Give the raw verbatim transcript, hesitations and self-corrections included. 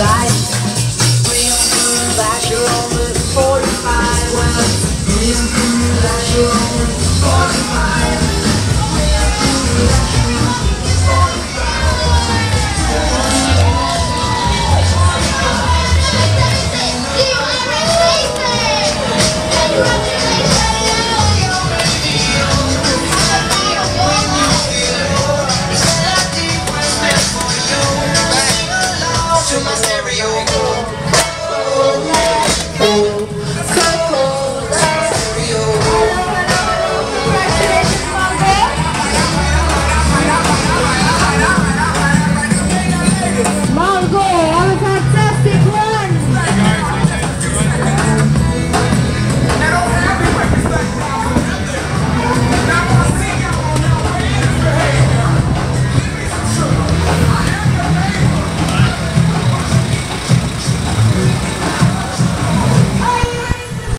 light. Real food, flash, you're on the forty-five. Well, real food, flash, you're on the